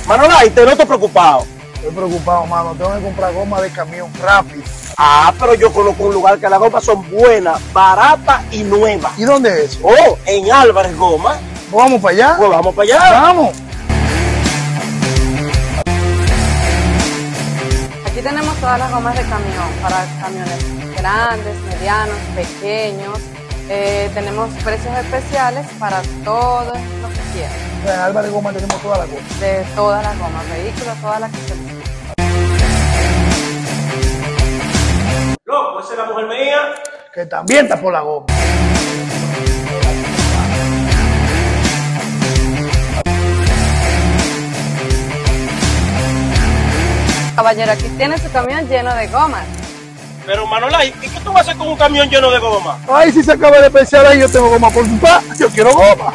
Manolay, te noto preocupado. Estoy preocupado, mano. Tengo que comprar goma de camión rápido. Pero yo conozco un lugar que las gomas son buenas, baratas y nuevas. ¿Y dónde es? Oh, en Álvarez Goma. ¿Vamos para allá? Pues vamos para allá. Vamos. Aquí tenemos todas las gomas de camión, para camiones grandes, medianos, pequeños. Tenemos precios especiales para todos los que quieran. En Álvarez Goma tenemos todas las gomas. De todas las gomas, vehículos, todas las que se necesitan. Loco, esa es la mujer mía. Que también está por la goma. Caballero, aquí tiene su camión lleno de gomas. Pero Manolay, ¿y qué tú vas a hacer con un camión lleno de goma? Ay, si se acaba de pensar ahí, yo tengo goma por su pa. Yo quiero goma.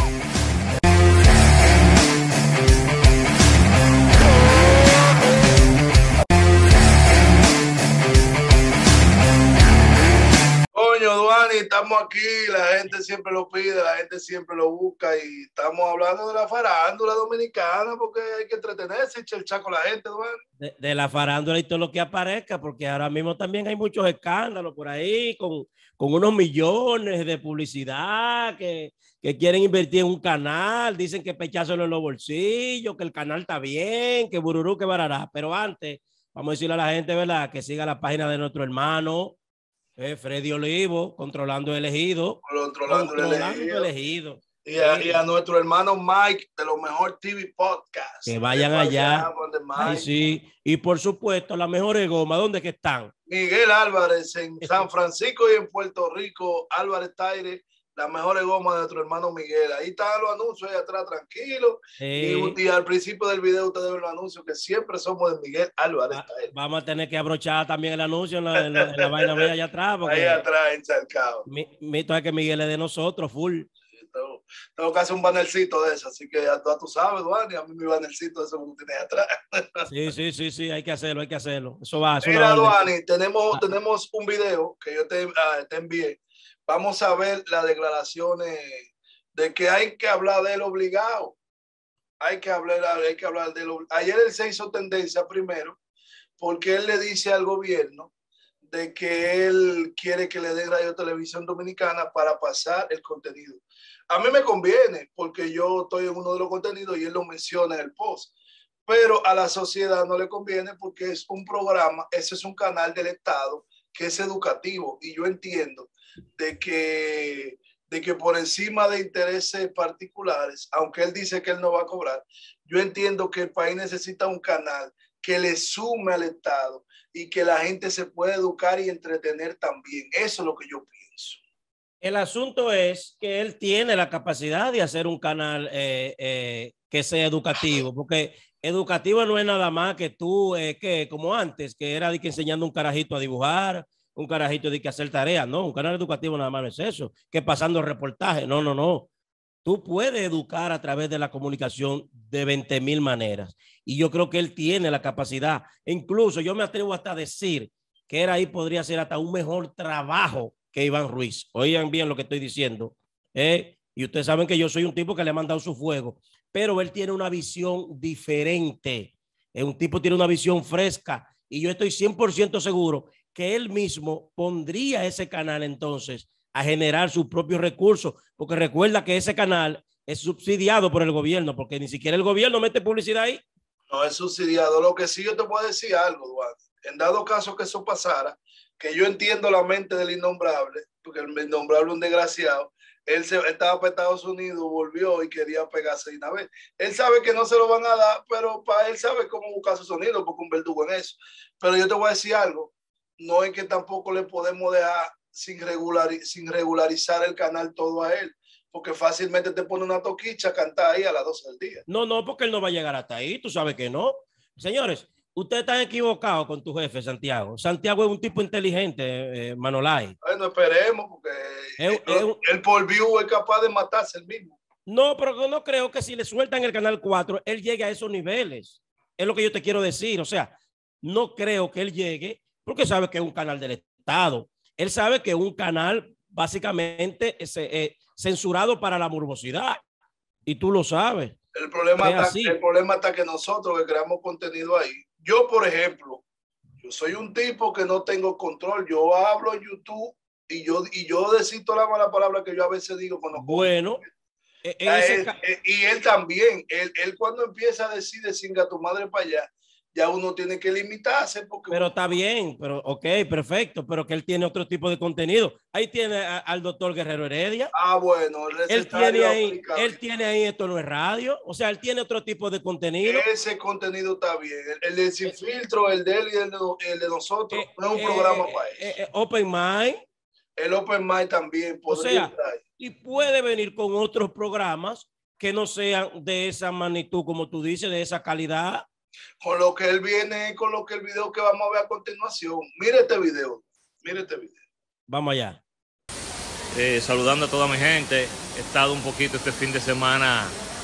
Coño, Duani, estamos aquí, la gente siempre lo pide, la gente siempre lo busca y estamos hablando de la farándula dominicana porque hay que entretenerse y cherchar con la gente, Duani. De la farándula y todo lo que aparezca, porque ahora mismo también hay muchos escándalos por ahí con unos millones de publicidad que quieren invertir en un canal, dicen que pechárselo en los bolsillos, que el canal está bien, que bururú, que barará. Pero antes, vamos a decirle a la gente, ¿verdad?, que siga la página de nuestro hermano Freddy Olivo, Controlando el Ejido. Controlando el Ejido. Y a nuestro hermano Mike de los Mejor TV Podcast. Que vayan allá. Ay, sí. Y por supuesto, las mejores gomas, ¿dónde que están? Miguel Álvarez en San Francisco y en Puerto Rico, Álvarez Taire, las mejores gomas de nuestro hermano Miguel. Ahí están los anuncios ahí atrás, tranquilo. Y al principio del video ustedes ven los anuncios que siempre somos de Miguel Álvarez Taire. Vamos a tener que abrochar también el anuncio en la vaina mía allá atrás. Ahí atrás, encharcado. Mito es que Miguel es de nosotros, full. Tengo que hacer un bannercito de eso, así que ya tú sabes, Duani, a mí mi bannercito de eso que tienes atrás. Sí, hay que hacerlo. Eso va. Mira, Duani, tenemos un video que yo te envié. Vamos a ver las declaraciones de que hay que hablar del obligado. Hay que hablar del obligado. Ayer él se hizo tendencia primero porque él le dice al gobierno de que él quiere que le dé Radio Televisión Dominicana para pasar el contenido. A mí me conviene porque yo estoy en uno de los contenidos y él lo menciona en el post. Pero a la sociedad no le conviene porque es un programa, ese es un canal del Estado que es educativo. Y yo entiendo de que por encima de intereses particulares, aunque él dice que él no va a cobrar, yo entiendo que el país necesita un canal que le sume al Estado y que la gente se pueda educar y entretener también. Eso es lo que yo pienso. El asunto es que él tiene la capacidad de hacer un canal que sea educativo, porque educativo no es nada más que tú, que como antes, que era de que enseñando un carajito a dibujar, un carajito de que hacer tareas. No, un canal educativo nada más no es eso, que pasando reportajes. No. Tú puedes educar a través de la comunicación de 20,000 maneras. Y yo creo que él tiene la capacidad. E incluso yo me atrevo hasta a decir que él ahí podría hacer hasta un mejor trabajo que Iván Ruiz. Oigan bien lo que estoy diciendo. Y ustedes saben que yo soy un tipo que le ha mandado su fuego, pero él tiene una visión diferente. Un tipo tiene una visión fresca y yo estoy 100% seguro que él mismo pondría ese canal entonces a generar sus propios recursos, porque recuerda que ese canal es subsidiado por el gobierno, porque ni siquiera el gobierno mete publicidad ahí. No es subsidiado. Lo que sí yo te puedo decir algo, Duarte. En dado caso que eso pasara, que yo entiendo la mente del innombrable, porque el innombrable es un desgraciado, él estaba para Estados Unidos, volvió y quería pegarse de una vez. Él sabe que no se lo van a dar, pero para él sabe cómo buscar su sonido, porque un verdugo en eso. Pero yo te voy a decir algo, no es que tampoco le podemos dejar sin regularizar el canal todo a él, porque fácilmente te pone una toquicha a cantar ahí a las 12 del día. No, porque él no va a llegar hasta ahí, tú sabes que no. Señores, ustedes están equivocados con tu jefe, Santiago. Santiago es un tipo inteligente, Manolay. Bueno, esperemos, porque él por view es capaz de matarse el mismo. No, pero yo no creo que si le sueltan el canal 4, él llegue a esos niveles. Es lo que yo te quiero decir. O sea, no creo que él llegue, porque sabe que es un canal del Estado. Él sabe que es un canal básicamente censurado para la morbosidad. Y tú lo sabes. El problema está que nosotros que creamos contenido ahí. Yo, por ejemplo, yo soy un tipo que no tengo control. Yo hablo en YouTube y yo decido la mala palabra que yo a veces digo cuando bueno, y él también, él cuando empieza a decir de singa tu madre para allá, ya uno tiene que limitarse porque pero está bien, pero ok, perfecto, pero que él tiene otro tipo de contenido. Ahí tiene al doctor Guerrero Heredia. Bueno, él tiene ahí Esto No Es Radio, o sea, él tiene otro tipo de contenido. Ese contenido está bien, el de Sin Filtro, el de él y el de nosotros, no es un programa para eso. Open Mind. El Open Mind también podría estar. Y puede venir con otros programas que no sean de esa magnitud, como tú dices, de esa calidad. Con lo que él viene, con lo que el video que vamos a ver a continuación. Mire este video. Vamos allá. Saludando a toda mi gente. He estado un poquito este fin de semana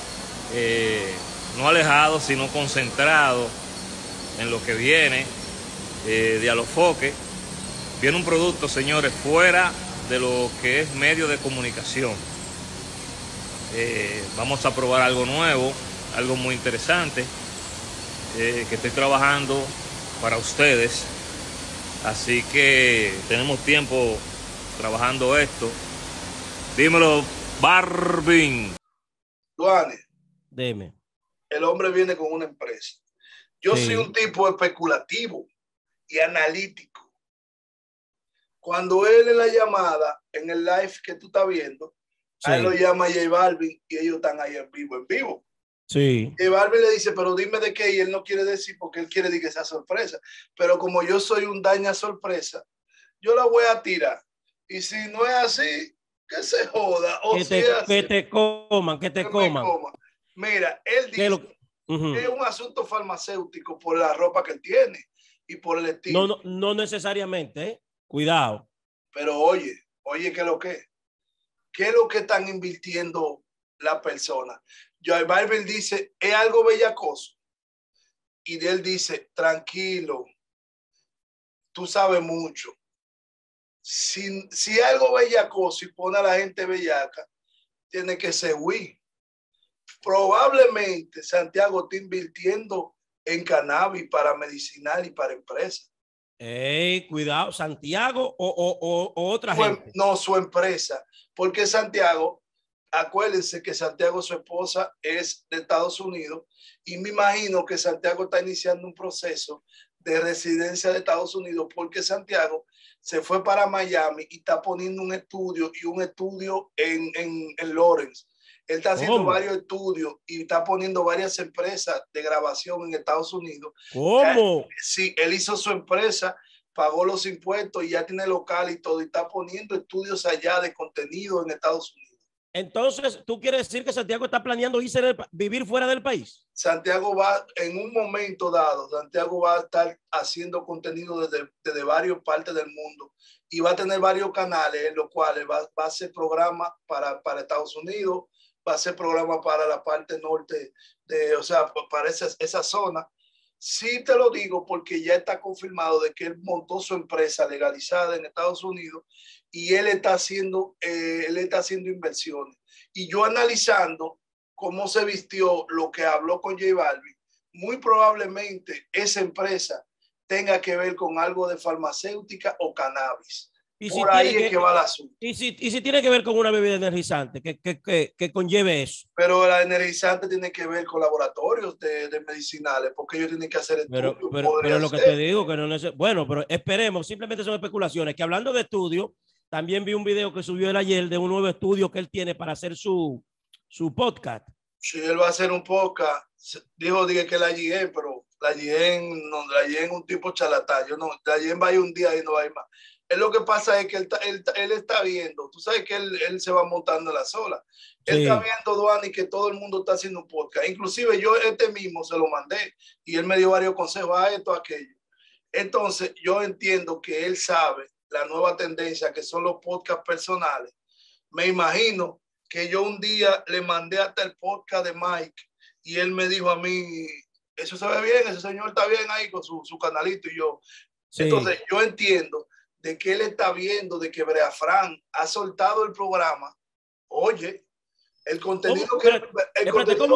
no alejado, sino concentrado en lo que viene de Alofoque. Viene un producto, señores, fuera de lo que es medio de comunicación. Vamos a probar algo nuevo, algo muy interesante. Que estoy trabajando para ustedes, así que tenemos tiempo trabajando esto. Dímelo, Barbín. Duane, dime. El hombre viene con una empresa. Yo soy un tipo especulativo y analítico. Cuando él en la llamada, en el live que tú estás viendo, a él lo llama J Balvin y ellos están ahí en vivo. Sí. Y Barbie le dice, pero dime de qué, y él no quiere decir porque él quiere decir que sea sorpresa. Pero como yo soy un daña sorpresa, yo la voy a tirar. Y si no es así, que se joda. O que te coman. Mira, él dice que es un asunto farmacéutico por la ropa que él tiene y por el estilo. No necesariamente, ¿eh? Cuidado. Pero oye, ¿qué es lo que? ¿Qué es lo que están invirtiendo la persona? J Balvin dice, es algo bellacoso. Y él dice, tranquilo, tú sabes mucho. Si algo bellacoso y pone a la gente bellaca, tiene que ser Wii. Probablemente Santiago está invirtiendo en cannabis para medicinal y para empresas. Cuidado, Santiago o otra gente. No, su empresa. Porque Santiago... Acuérdense que Santiago, su esposa, es de Estados Unidos y me imagino que Santiago está iniciando un proceso de residencia de Estados Unidos porque Santiago se fue para Miami y está poniendo un estudio en Lawrence. Él está haciendo varios estudios y está poniendo varias empresas de grabación en Estados Unidos. ¿Cómo? Sí, él hizo su empresa, pagó los impuestos y ya tiene local y todo y está poniendo estudios allá de contenido en Estados Unidos. Entonces, ¿tú quieres decir que Santiago está planeando vivir fuera del país? Santiago va, en un momento dado, Santiago va a estar haciendo contenido desde varias partes del mundo y va a tener varios canales en los cuales va a hacer programas para Estados Unidos, va a hacer programas para la parte norte, o sea, para esa zona. Sí te lo digo porque ya está confirmado de que él montó su empresa legalizada en Estados Unidos y él está haciendo inversiones. Y yo analizando cómo se vistió, lo que habló con J Balvin, muy probablemente esa empresa tenga que ver con algo de farmacéutica o cannabis. Por ahí es que va el asunto. Y si tiene que ver con una bebida energizante, que conlleve eso. Pero la energizante tiene que ver con laboratorios de medicinales, porque ellos tienen que hacer estudios. Pero lo que te digo, que no es... Bueno, pero esperemos, simplemente son especulaciones. Que hablando de estudio, también vi un video que subió él ayer de un nuevo estudio que él tiene para hacer su podcast. Sí, él va a hacer un podcast. Dije que la GM, pero la GM es un tipo charlatán. La GM va a ir un día y no va a ir más. Lo que pasa es que él está viendo, tú sabes que él se va montando en la sola. Sí. Él está viendo, Duane, que todo el mundo está haciendo un podcast. Inclusive yo mismo se lo mandé y él me dio varios consejos a esto, a aquello. Entonces yo entiendo que él sabe la nueva tendencia que son los podcasts personales. Me imagino que yo un día le mandé hasta el podcast de Mike y él me dijo a mí, eso se ve bien, ese señor está bien ahí con su canalito y yo. Sí. Entonces yo entiendo de que él está viendo de que Brea Frank ha soltado el programa. Oye, el contenido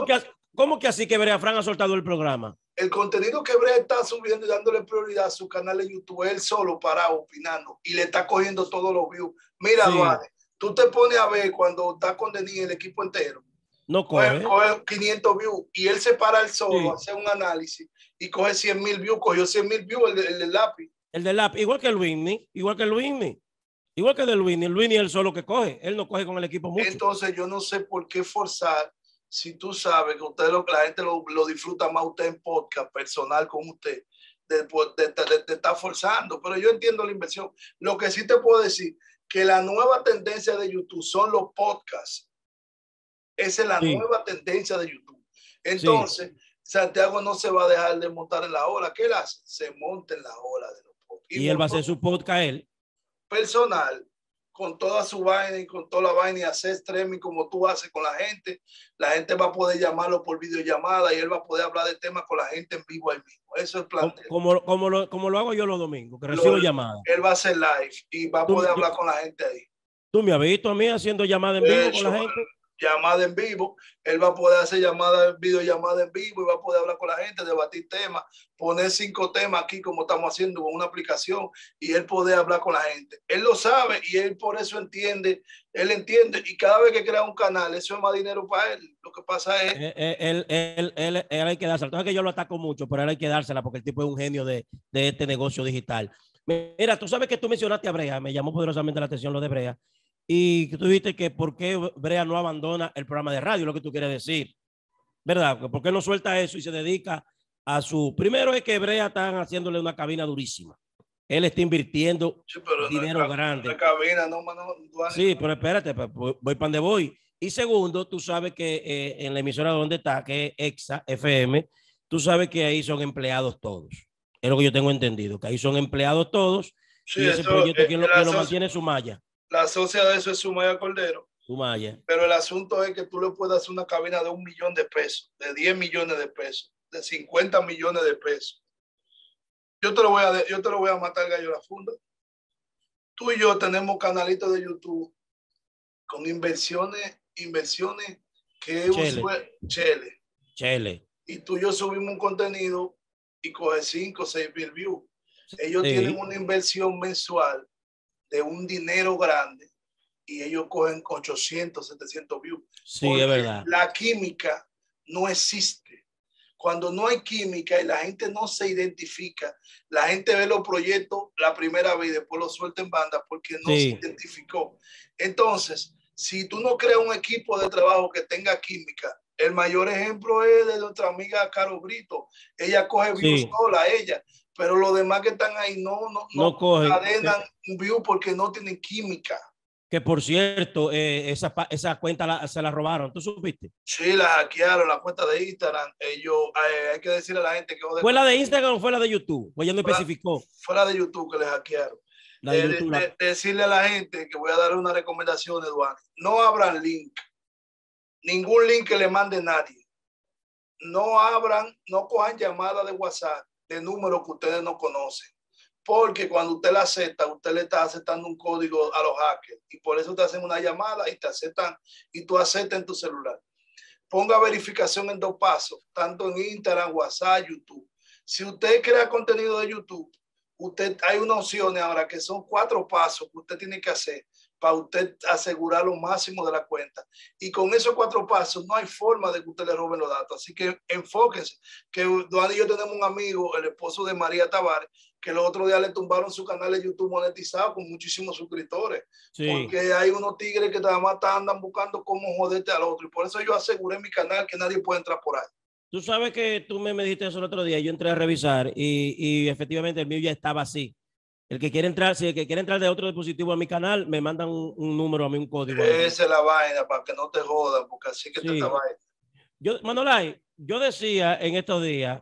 ¿Cómo que así que Brea Frank ha soltado el programa? El contenido que Brea está subiendo y dándole prioridad a su canal de YouTube, él solo parado opinando y le está cogiendo todos los views. Mira, Sí. Duane, tú te pones a ver cuando está con Denis el equipo entero. No coge. Coge 500 views y él se para el solo, Sí. hace un análisis y coge 100,000 views. Cogió 100,000 views el del lápiz. El del lápiz, igual que el Luismi, igual que el Luismi. Igual que el de Luismi. El Luismi es el solo que coge. Él no coge con el equipo mucho. Entonces yo no sé por qué forzar si tú sabes que usted la gente lo disfruta más usted en podcast personal con usted de estar forzando, pero yo entiendo la inversión. Lo que sí te puedo decir que la nueva tendencia de YouTube son los podcasts. Esa es la nueva tendencia de YouTube. Entonces, Santiago no se va a dejar de montar en la ola. ¿Qué él hace? Se monta en la ola de los podcasts. Y él va a hacer su podcast él. Personal, con toda su vaina y con toda la vaina y hacer streaming como tú haces con la gente va a poder llamarlo por videollamada y él va a poder hablar de temas con la gente en vivo ahí mismo. Eso es el plan. Como lo hago yo los domingos, que recibo llamadas. Él va a hacer live y va a poder hablar con la gente ahí. ¿Tú me has visto a mí haciendo llamadas en vivo con la gente? Llamada en vivo, él va a poder hacer videollamada en vivo y va a poder hablar con la gente, debatir temas, poner 5 temas aquí como estamos haciendo con una aplicación y él poder hablar con la gente. Él lo sabe y él por eso entiende, y cada vez que crea un canal, eso es más dinero para él. Lo que pasa es... Él hay que dársela. Entonces que yo lo ataco mucho, pero él hay que dársela porque el tipo es un genio de este negocio digital. Mira, tú sabes que tú mencionaste a Brea, me llamó poderosamente la atención lo de Brea. Y tú dijiste que por qué Brea no abandona el programa de radio, lo que tú quieres decir, ¿verdad? ¿Por qué no suelta eso y se dedica a su... Primero es que Brea están haciéndole una cabina durísima. Él está invirtiendo dinero grande. Cabina, no, sí, pero espérate, voy para donde voy. Y segundo, tú sabes que en la emisora donde está, que es Exa FM, tú sabes que ahí son empleados todos. Es lo que yo tengo entendido, que ahí son empleados todos. Sí, y ese proyecto, ¿quién lo mantiene? Sumaya. La socia de eso es Sumaya Cordero. Sumaya. Pero el asunto es que tú le puedes hacer una cabina de 1 millón de pesos, de 10 millones de pesos, de 50 millones de pesos. Yo te lo voy a matar gallo la funda. Tú y yo tenemos canalitos de YouTube con inversiones que es Chele. Y tú y yo subimos un contenido y coge 5 o 6 mil views. Ellos tienen una inversión mensual de un dinero grande y ellos cogen 800, 700 views. Sí, es verdad. La química no existe. Cuando no hay química y la gente no se identifica, la gente ve los proyectos la primera vez y después los suelta en banda porque no se identificó. Entonces, si tú no creas un equipo de trabajo que tenga química, el mayor ejemplo es de nuestra amiga Caro Brito. Ella coge views sola, ella. Pero los demás que están ahí no cadenan un view porque no tienen química. Que por cierto, esa cuenta se la robaron, ¿tú supiste? Sí, la hackearon, la cuenta de Instagram. Ellos, hay que decirle a la gente que... ¿Fue la de Instagram o fue la de YouTube? Pues ya no especificó. Fue la de YouTube que le hackearon. Decirle a la gente que voy a darle una recomendación, Eduardo. No abran link. Ningún link que le mande nadie. No cojan llamadas de WhatsApp de números que ustedes no conocen. Porque cuando usted la acepta, usted le está aceptando un código a los hackers. Y por eso te hacen una llamada y te aceptan y tú aceptas en tu celular. Ponga verificación en 2 pasos, tanto en Instagram, WhatsApp, YouTube. Si usted crea contenido de YouTube, hay unas opciones ahora que son 4 pasos que usted tiene que hacer para usted asegurar lo máximo de la cuenta. Y con esos 4 pasos no hay forma de que usted le roben los datos. Así que enfóquense. Que Duane y yo tenemos un amigo, el esposo de María Tavares, que los otros días le tumbaron su canal de YouTube monetizado con muchísimos suscriptores. Sí. Porque hay unos tigres que nada más andan buscando cómo joderte al otro. Y por eso yo aseguré mi canal que nadie puede entrar por ahí. Tú sabes que tú me dijiste eso el otro día. Yo entré a revisar y efectivamente el mío ya estaba así. El que quiere entrar, si el que quiere entrar de otro dispositivo a mi canal, me mandan un número a mí, un código. Esa es la vaina, para que no te jodan, porque así que te vaina. Manolay, yo decía en estos días,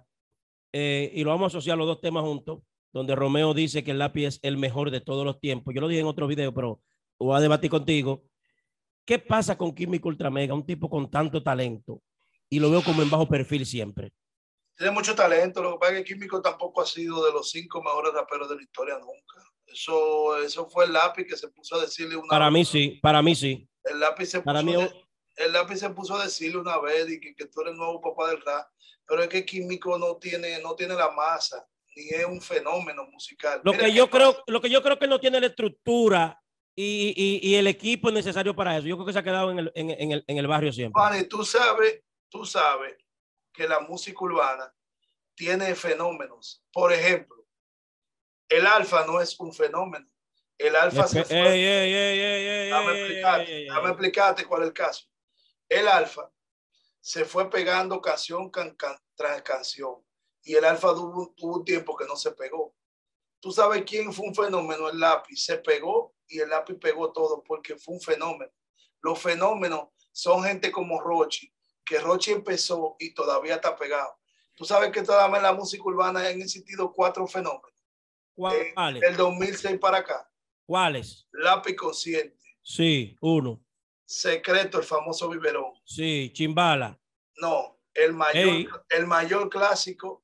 y lo vamos a asociar los 2 temas juntos, donde Romeo dice que el lápiz es el mejor de todos los tiempos. Yo lo dije en otro video, pero voy a debatir contigo. ¿Qué pasa con Químico Ultramega? Un tipo con tanto talento, y lo veo como en bajo perfil siempre. Tiene mucho talento, lo que pasa es que Químico tampoco ha sido de los 5 mejores raperos de la historia nunca. Eso fue el lápiz que se puso a decirle una... Para mí sí. El lápiz se puso el lápiz se puso a decirle una vez y que tú eres el nuevo papá del rap, pero es que Químico no tiene la masa, ni es un fenómeno musical. Lo que yo creo que no tiene la estructura y el equipo necesario para eso. Yo creo que se ha quedado en el barrio siempre. Fanny, tú sabes que la música urbana tiene fenómenos. Por ejemplo, el Alfa no es un fenómeno. El Alfa se fue. Déjame explicarte cuál es el caso. El Alfa se fue pegando canción tras canción. Y el Alfa tuvo un tiempo que no se pegó. ¿Tú sabes quién fue un fenómeno? El Lápiz. Se pegó y el Lápiz pegó todo porque fue un fenómeno. Los fenómenos son gente como Rochi, que Rochi empezó y todavía está pegado. Tú sabes que todavía en la música urbana han existido 4 fenómenos. ¿Cuáles? Del 2006 para acá. ¿Cuáles? Lápiz Consciente. Sí, uno. Secreto, el famoso biberón. Sí, Chimbala. No, el mayor clásico,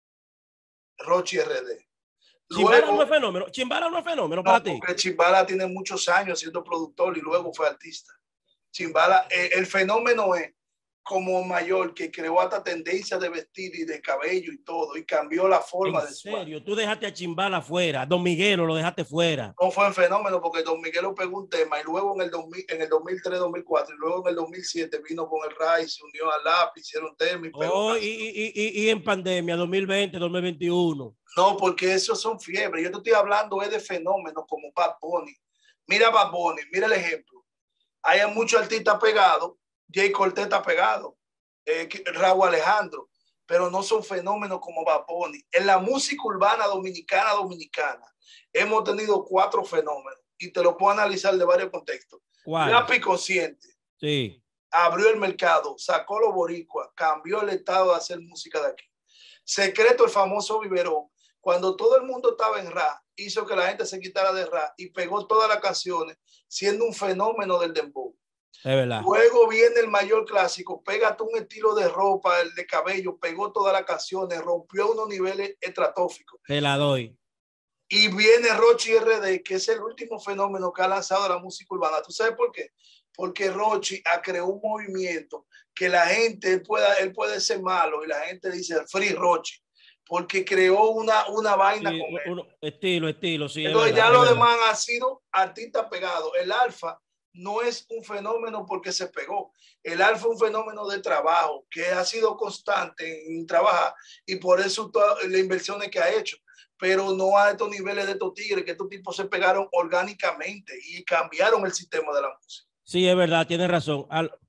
Rochi RD. Chimbala no es fenómeno. Chimbala no es fenómeno para ti. Porque Chimbala tiene muchos años siendo productor y luego fue artista. Chimbala, el fenómeno es como mayor que creó hasta tendencia de vestir y de cabello y todo y cambió la forma de su. ¿En serio? Tú dejaste a Chimbala fuera, Don Miguelo lo dejaste fuera. No fue un fenómeno porque Don Miguelo pegó un tema y luego en el 2003, 2004 y luego en el 2007 vino con el Ray, se unió al Lápiz, hicieron tema y pegó. Y en pandemia, 2020, 2021. No, porque esos son fiebres. Yo te estoy hablando de fenómenos como Bad Bunny. Mira Bad Bunny, mira el ejemplo. Hay muchos artistas pegados. Jay Cortez está pegado, Raúl Alejandro, pero no son fenómenos como Bad Bunny. En la música urbana dominicana hemos tenido 4 fenómenos y te lo puedo analizar de varios contextos. Lápiz Consciente, sí, abrió el mercado, sacó los boricuas, cambió el estado de hacer música de aquí. Secreto, el famoso biberón, cuando todo el mundo estaba en rap, hizo que la gente se quitara de rap y pegó todas las canciones, siendo un fenómeno del dembow. Es verdad. Luego viene el mayor clásico, pégate un estilo de ropa, el de cabello, pegó todas las canciones, rompió unos niveles estratosféricos. Te la doy. Y viene Rochi RD, que es el último fenómeno que ha lanzado la música urbana. ¿Tú sabes por qué? Porque Rochi creó un movimiento que la gente, él puede ser malo y la gente dice Free Rochi, porque creó una vaina sí, con él. Estilo, sí. Entonces ya los demás han sido artistas pegados. El Alfa no es un fenómeno porque se pegó. El Alfa es un fenómeno de trabajo que ha sido constante en trabajar y por eso todas las inversiones que ha hecho, pero no a estos niveles de estos tigres, que estos tipos se pegaron orgánicamente y cambiaron el sistema de la música. Sí, es verdad, tienes razón.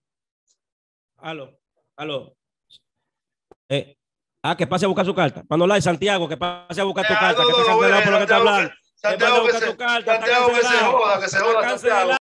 Aló. Que pase a buscar su carta. Manolay, Santiago, que pase a buscar tu carta, que está cancelado por lo que está hablando. Santiago, que se joda, Santiago.